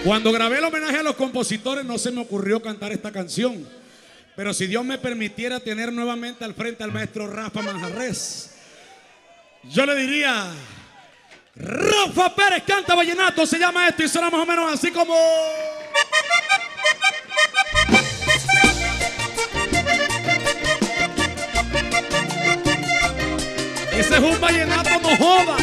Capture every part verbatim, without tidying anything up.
Cuando grabé el homenaje a los compositores no se me ocurrió cantar esta canción, pero si Dios me permitiera tener nuevamente al frente al maestro Rafa Manjarrés, yo le diría: Rafa Pérez canta vallenato, se llama esto y suena más o menos así como... Ese es un vallenato, no joda.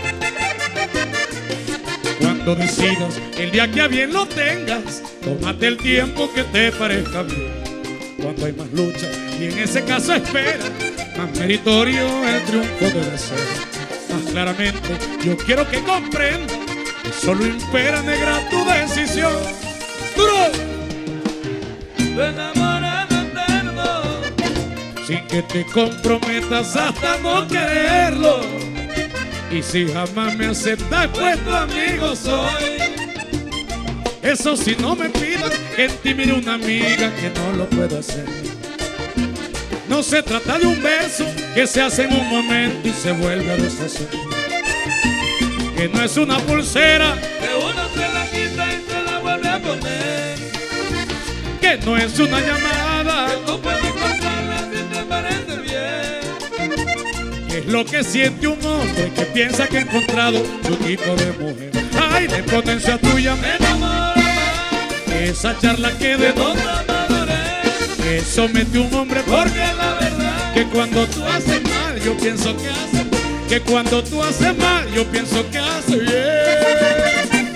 Cuando decidas, el día que a bien lo tengas, tómate el tiempo que te parezca bien. Cuando hay más lucha y en ese caso espera, más meritorio el triunfo debe ser. Más claramente yo quiero que comprendas que solo impera, negra, tu decisión. ¡Duro! Tu enamorado eterno, sin que te comprometas hasta no quererlo. Y si jamás me aceptas, pues tu amigo soy. Eso si no me pidas que en ti mire una amiga, que no lo puedo hacer. No se trata de un verso que se hace en un momento y se vuelve a deshacer. Que no es una pulsera que uno se la quita y se la vuelve a poner. Que no es una llamada Que tú puedes cortarla si te parece bien. Es lo que siente un hombre que piensa que ha encontrado su tipo de mujer. Ay, de potencia tuya me enamora más. Esa charla que de otra madurez que somete un hombre, porque la verdad que cuando tú haces mal yo pienso que hace, que cuando tú haces mal yo pienso que hace bien.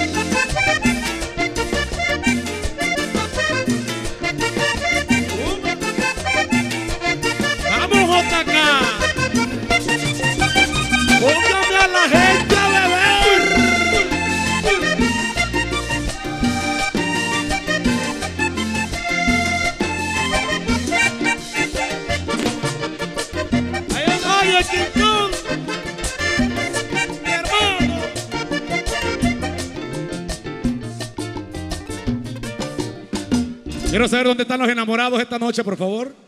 Vamos J K. Póngame a la gente a beber. ¡Ay, el King Kong! ¡Mi hermano! Quiero saber dónde están los enamorados esta noche, por favor.